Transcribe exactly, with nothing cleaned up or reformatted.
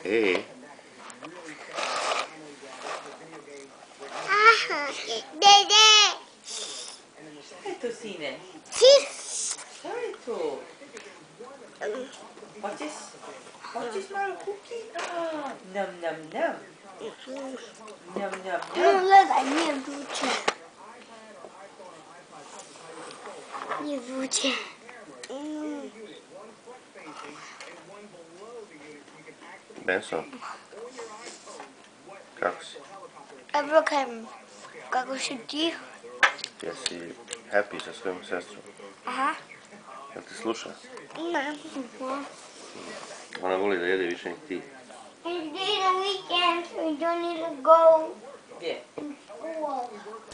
E. Aha, dede. Šta je to, sine? Sis. Šta je to? Hoćeš? Hoćeš malo kuki? Nam, nam, nam. Nam, nam, nam. Gledaj, nije vruće. Nije vruće. Benson. Kako si? Evo kajem, kako si ti? Jesi happy sa svojom sestrom? Aha. Jel ti sluša? Ne. Ona voli da jede više nek ti. It's the weekend, we don't need to go Gdje? to school.